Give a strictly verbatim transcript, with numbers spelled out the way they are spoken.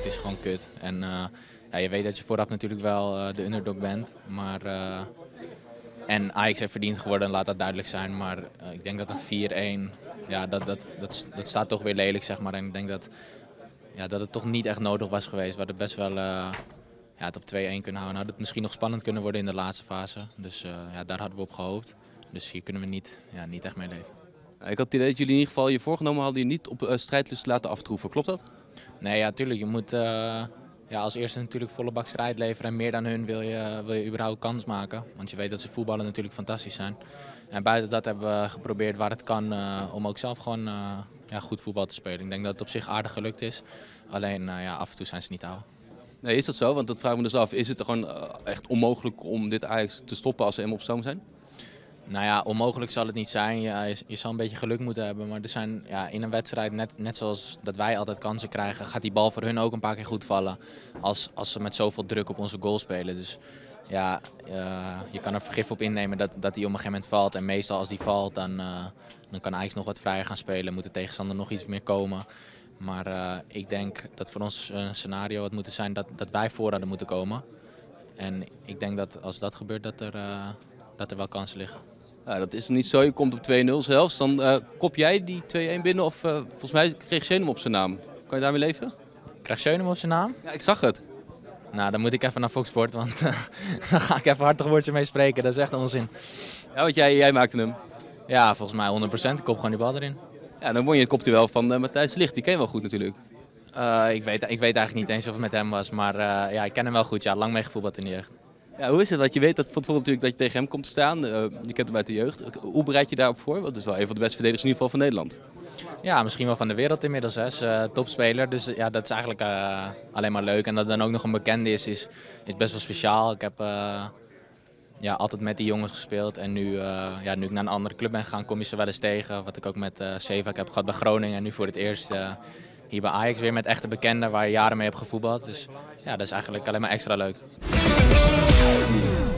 is gewoon kut. En uh, ja, je weet dat je vooraf natuurlijk wel uh, de underdog bent. Maar, uh, en Ajax heeft verdiend geworden, laat dat duidelijk zijn. Maar uh, ik denk dat een vier-een, ja, dat, dat, dat, dat staat toch weer lelijk, zeg maar. En ik denk dat, ja, dat het toch niet echt nodig was geweest. We hadden best wel uh, ja, het op twee-een kunnen houden. Had het misschien nog spannend kunnen worden in de laatste fase. Dus uh, ja, daar hadden we op gehoopt. Dus hier kunnen we niet, ja, niet echt mee leven. Ik had het idee dat jullie in ieder geval je voorgenomen hadden je niet op uh, strijdlust laten aftroeven. Klopt dat? Nee, ja, tuurlijk. Je moet uh, ja, als eerste natuurlijk volle bak strijd leveren. En meer dan hun wil je, wil je überhaupt kans maken. Want je weet dat ze voetballen natuurlijk fantastisch zijn. En buiten dat hebben we geprobeerd waar het kan uh, om ook zelf gewoon uh, ja, goed voetbal te spelen. Ik denk dat het op zich aardig gelukt is. Alleen uh, ja, af en toe zijn ze niet te houden. Nee, is dat zo? Want dat vraag ik me dus af. Is het er gewoon uh, echt onmogelijk om dit Ajax te stoppen als ze eenmaal op stoom zijn? Nou ja, onmogelijk zal het niet zijn. Je, je, je zal een beetje geluk moeten hebben. Maar er zijn ja, in een wedstrijd, net, net zoals dat wij altijd kansen krijgen, gaat die bal voor hun ook een paar keer goed vallen. Als, als ze met zoveel druk op onze goal spelen. Dus ja, uh, je kan er vergif op innemen dat, dat die op een gegeven moment valt. En meestal als die valt, dan, uh, dan kan Ajax nog wat vrijer gaan spelen. Moet de tegenstander nog iets meer komen. Maar uh, ik denk dat voor ons een scenario had moeten zijn dat, dat wij voor hadden moeten komen. En ik denk dat als dat gebeurt, dat er, uh, dat er wel kansen liggen. Ja, dat is niet zo. Je komt op twee-nul zelfs. Dan uh, kop jij die twee-een binnen of uh, volgens mij kreeg Schöne hem op zijn naam. Kan je daarmee leven? Krijgt Schöne hem op zijn naam? Ja, ik zag het. Nou, dan moet ik even naar Fox Sport, want uh, dan ga ik even hartig woordje mee spreken. Dat is echt onzin. Ja, want jij, jij maakte hem. Ja, volgens mij honderd procent. Ik kop gewoon die bal erin. Ja, dan won je het kopduel van uh, Matthijs de Ligt. Die ken je wel goed natuurlijk. Uh, ik, weet, ik weet eigenlijk niet eens of het met hem was, maar uh, ja, ik ken hem wel goed. Ja, lang mee gevoetbald in de jeugd. Ja, hoe is het? Want je weet dat van tevoren natuurlijk dat je tegen hem komt te staan. Uh, je kent hem uit de jeugd. Hoe bereid je daarop voor? Want het is wel een van de beste verdedigers in ieder geval van Nederland. Ja, misschien wel van de wereld inmiddels. Hè. Is, uh, topspeler, dus ja, dat is eigenlijk uh, alleen maar leuk. En dat dan ook nog een bekende is, is, is best wel speciaal. Ik heb uh, ja, altijd met die jongens gespeeld. En nu, uh, ja, nu ik naar een andere club ben gegaan, kom je ze wel eens tegen. Wat ik ook met uh, Sevak heb gehad bij Groningen. En nu voor het eerst uh, hier bij Ajax weer met echte bekenden waar je jaren mee hebt gevoetbald. Dus ja, dat is eigenlijk alleen maar extra leuk.